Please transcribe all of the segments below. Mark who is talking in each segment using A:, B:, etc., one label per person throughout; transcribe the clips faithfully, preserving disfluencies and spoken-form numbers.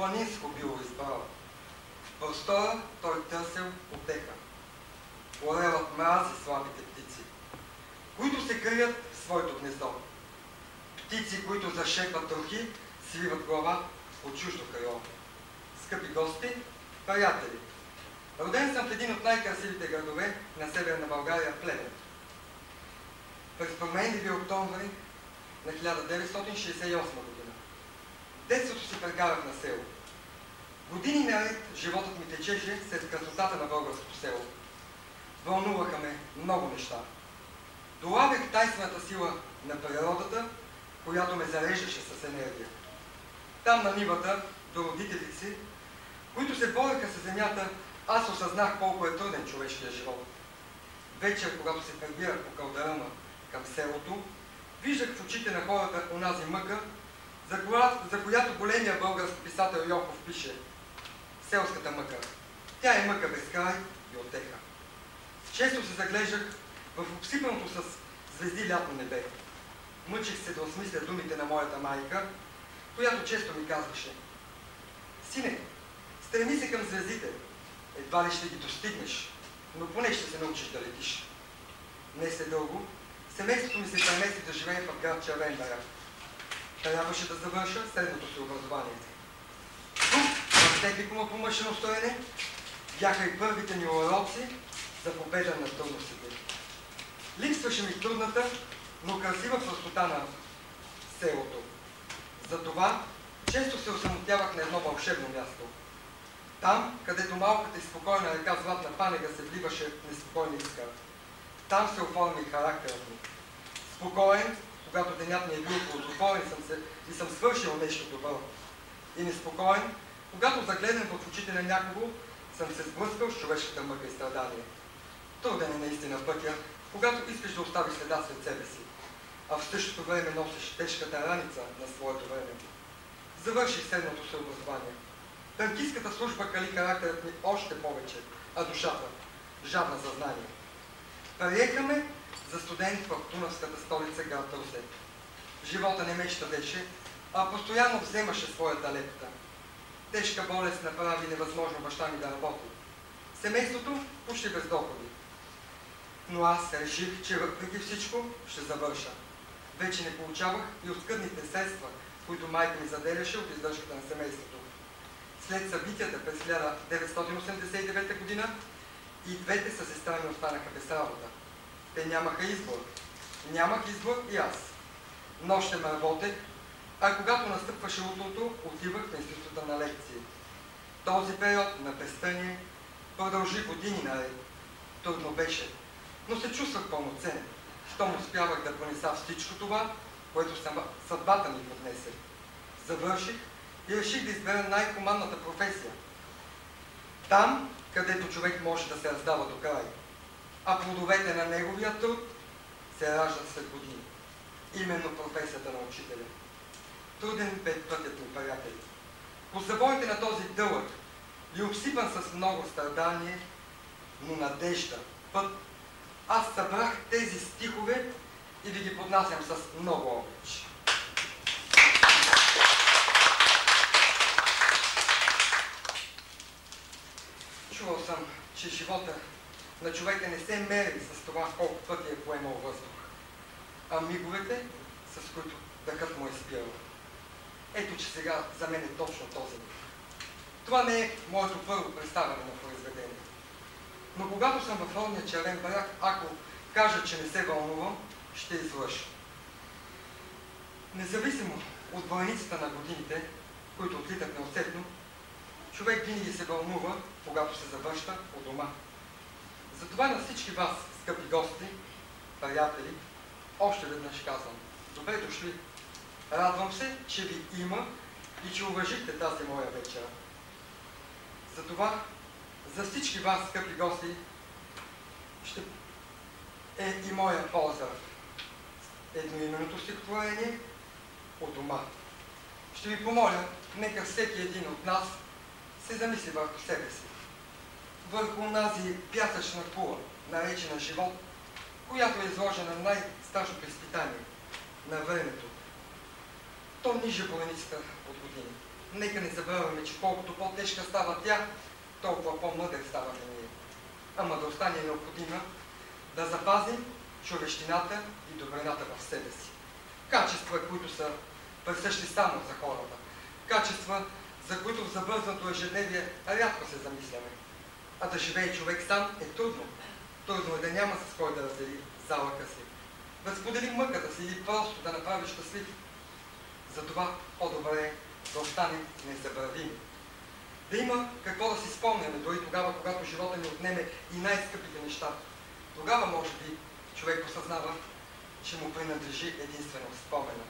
A: планинско било избрал. В простора той търсил утеха. Орелът мрази слабите птици, които се крият в своето гнездо. Птици, които зашепват трохи, свиват глава от чуждо крило. Скъпи гости, приятели, роден съм в един от най-красивите градове на Северна България, Плевен. През променливия октомври на хиляда деветстотин шейсет и осма година. Детството си прекарах на село. Години наред животът ми течеше след красотата на българското село. Вълнуваха ме много неща. Долавях тайствената сила на природата, която ме зареждаше с енергия. Там на нивата, до родителите си, които се бореха с земята, аз осъзнах колко е труден човешкия живот. Вечер, когато се прибирах по калдаръма към селото, виждах в очите на хората онази мъка, за, коя, за която големия български писател Йохов пише: селската мъка. Тя е мъка без край и отеха. Често се заглеждах в обсипаното с звезди лятно небе. Мъчих се да осмисля думите на моята майка, която често ми казваше: сине, стреми се към звездите. Едва ли ще ги достигнеш, но поне ще се научиш да летиш. Не след дълго семейството ми се премести да живее в град Червен барак. Трябваше да завърша средното си образование. Тук, в техникума по машиностроене, бяха и първите ни уроци за победа на трудностите. Липсваше ми трудната, но красива простота на селото. Затова често се осамотявах на едно вълшебно място. Там, където малката и спокойна река Златна Панега се вливаше в неспокойна иска. Там се оформи характерът ми. Спокоен, когато денят ми е бил ползотворен съм се, и съм свършил нещо добро. И неспокоен, когато загледан в очите на някого, съм се сблъскал с човешката мъка и страдание. Труден е наистина пътя, когато искаш да оставиш следа след себе си, а в същото време носиш тежката раница на своето време. Завърших средното си образование. Танкистката служба кали характерът ми още повече, а душата – жадна за знание. Приехаме за студент в Дунавската столица град Русе. Живота не ме щадеше, а постоянно вземаше своята лепта. Тежка болест направи невъзможно баща ми да работи. Семейството почти без доходи. Но аз реших, че въпреки всичко ще завърша. Вече не получавах и от скъдните средства, които майка ми заделяше от издръжката на семейството. След събитията през хиляда деветстотин осемдесет и девета година и двете със сестра ми останаха без работа. Те нямаха избор. Нямах избор и аз. Нощем работех, а когато настъпваше утрото, отивах в института на лекции. Този период на безстъние продължи години наред. Трудно беше, но се чувствах пълноценен, щом успявах да понеса всичко това, което съдбата ми поднесе. Завърших и реших да избера най-хуманната професия. Там, където човек може да се раздава до край, а плодовете на неговия труд се раждат след години. Именно професията на учителя. Труден бе пътят ми, приятели. По завоите на този дълъг и обсипан с много страдание, но надежда, път, аз събрах тези стихове и ви ги поднасям с много обич. Чувал съм, че живота на човека не се мери с това колко пъти е поемал въздух, а миговете, с които дъхът му е спирал. Ето, че сега за мен е точно този миг. Това не е моето първо представяне на произведение. Но когато съм в родния Червен барак, ако кажа, че не се вълнувам, ще излъжа. Независимо от войницата на годините, които отлитат неусетно, човек винаги се вълнува, когато се завръща от дома. Затова на всички вас, скъпи гости, приятели, още веднъж казвам: добре дошли! Радвам се, че ви има и че уважихте тази моя вечера. Затова за всички вас, скъпи гости, ще е и моя полза едноименното стихотворение от дома. Ще ви помоля, нека всеки един от нас се замисли върху себе си, върху онази пясъчна кула, наречена живот, която е изложена на най-страшното изпитание на времето. То ниже поленицата от години. нека не забравяме, че колкото по-тежка става тя, толкова по-мъдър ставаме ние. А мъдростта ни е необходима да запазим човещината и добрината в себе си. Качества, които са присъщи само за хората. Качества, за които в забързаното ежедневие рядко се замисляме. А да живее човек сам е трудно. Трудно е да няма с кой да раздели залъка си, да сподели мъката си или просто да направи щастлив. Затова по-добре е да останем незабравими. Да има какво да си спомняме, дори тогава, когато живота ни отнеме и най-скъпите неща. Тогава, може би, човек осъзнава, че му принадлежи единствено спомена.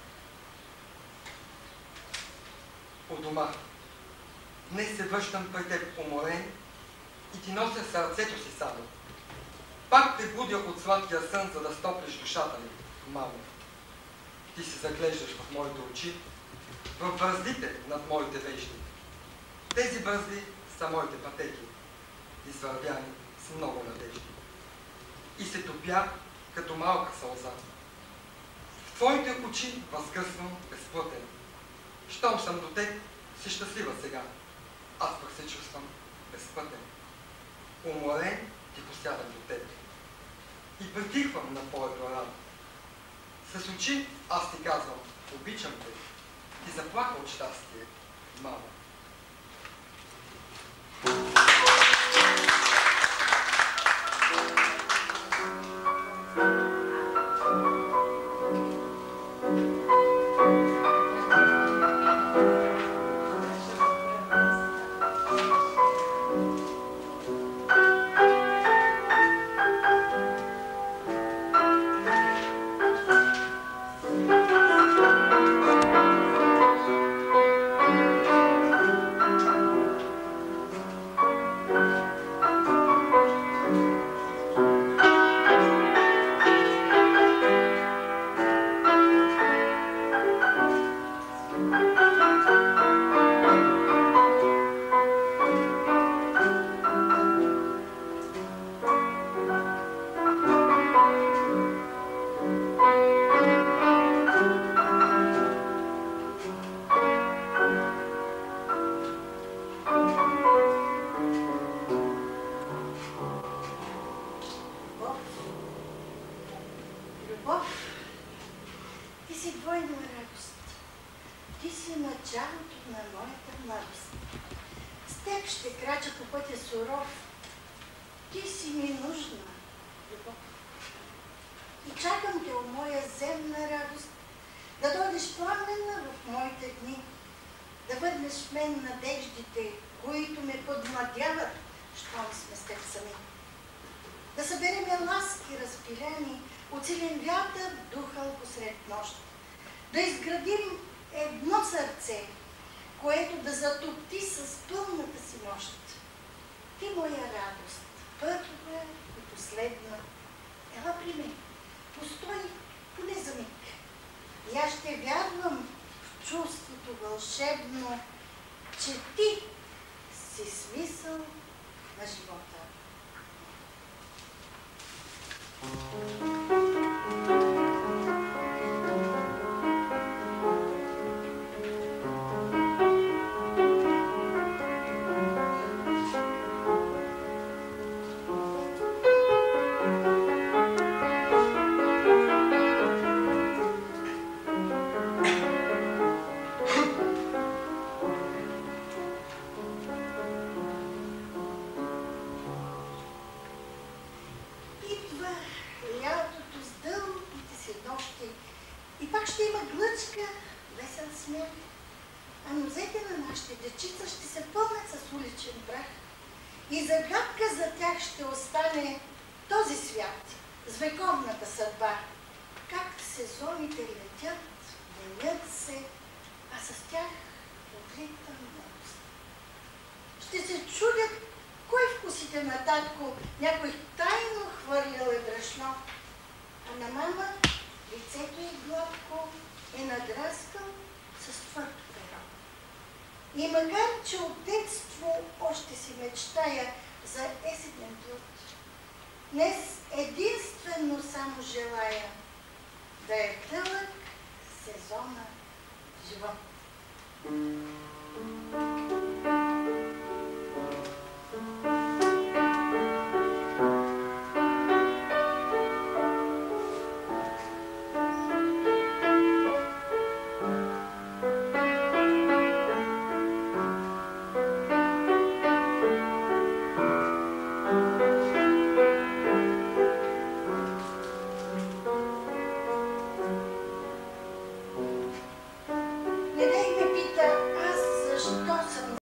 A: У дома. Днес се връщам при теб уморен и ти нося сърцето си само. Пак те будя от сладкия сън, за да стоплиш душата ми, мамо. Ти се заглеждаш в моите очи, в бръздите над моите вежди. Тези бръзди са моите пътеки, извървяни с много надежди. И се топя като малка сълза. В твоите очи възкръсвам безплътен. Щом съм до теб, си щастлива сега. Аз пък се чувствам безпътен. Уморен ти посядам до теб. И притихвам на твоето рамо. С очи аз ти казвам, обичам те. Ти заплака от щастие, мамо.
B: И макар, че от детство още си мечтая за есенен труд, днес единствено само желая да е дълъг сезона живот. Така.